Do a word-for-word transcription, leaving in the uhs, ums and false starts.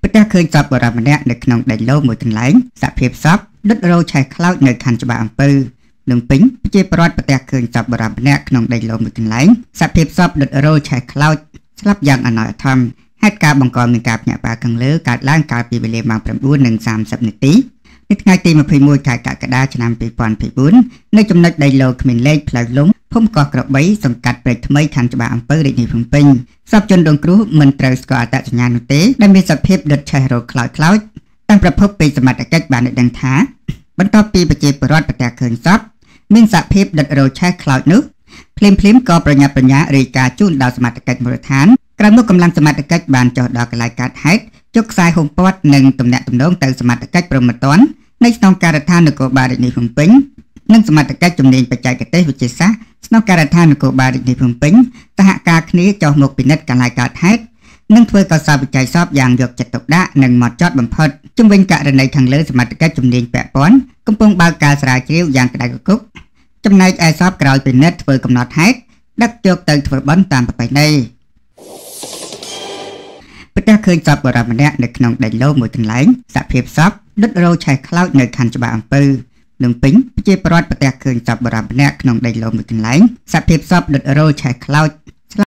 ប្រទះឃើញសពបរិម្នាក់នៅក្នុងដីឡូមួយកន្លែងសភាពសពដុតរោឆេះខ្លោចនៅខណ្ឌច្បារអំពៅនឹងពេញប្រជាប្រដ្ឋប្រទះឃើញសពបរិម្នាក់ក្នុងដីឡូមួយកន្លែងសភាពសពដុតរោឆេះខ្លោចស្លាប់យ៉ាងអនាថធម្មហេតុការបង្កមានការភ្ញាក់ផ្អើលខាងលើកើតឡើងកាលពីវេលាម៉ោង ប្រាំបួន និងសាមសិប នាទីនៅថ្ងៃទី ម្ភៃមួយ ខែកក្កដាឆ្នាំ ពីរពាន់ยี่สิบสี่នៅចំណុចដីឡូគ្មានលេខផ្លូវលំភូមិកោះក្របីសង្កាត់ព្រែកថ្មីខណ្ឌច្បារអំពៅរាជធានីភ្នំពេញសពជនរងគ្រោះមិនត្រូវស្គាល់អត្តសញ្ញាណនោះទេដែលមានសភាពដុតឆេះរោខ្លោចខ្លោចតាមប្រភពពីសមត្ថកិច្ចបានដឹងថាបន្ទាប់ពីប្រជាពលរដ្ឋប្រទះឃើញសពមានសភាពដុតរោឆេះខ្លោចនោះភ្លាមភ្លាមក៏ប្រញាប់ប្រញាល់រាយការណ៍ជូនដល់សមត្ថកិច្ចមូលដ្ឋានក្រោយមកកម្លាំងសមត្ថកិច្ចបានចុះដល់កន្លែងកើតហេតុយកខ្សែហុំព័ទ្ធនិងទំនាក់ទំនងទៅសមត្ថកិច្ចព្រមត្តននៃស្នងការដ្ឋាននគរបាលរាជធានីភ្នំពេញនិងសមត្ថកិច្ចជំនាញបច្ចេកទេសវិទ្យាសាស្ត្រស្នងការដ្ឋាននគរបាលរាជធានីភ្នំពេញសហការគ្នាចុះមកពិនិត្យកន្លែងកើតហេតុនិងធ្វើកសោបវិច័យសពយ៉ាងយកចិត្តទុកដាក់និងហ្មត់ចត់បំផុតជំវិញករណីខាងលើសមត្ថកិច្ចជំនាញពាក់ព័ន្ធកំពុងបើកការស្រាវជ្រាវយ៉ាងក្តៅគគុកចំណែកឯសពក្រោយពិនិត្យធ្វើកំណត់ហេតុដឹកយកទៅធ្វើបន់តាមប្រពៃណីប្រទះឃើញសពបរិម្នាក់នៅក្នុងដីឡូមួយកន្លែងសភាពសពដុតរោឆេះខ្លោចនៅខណ្ឌច្បារអំពៅនឹងពេញប្រជាពលរដ្ឋប្រទះឃើញសពបរិម្នាក់ក្នុងដីឡូមួយកន្លែងសភាពសពដុតរោឆេះខ្លោច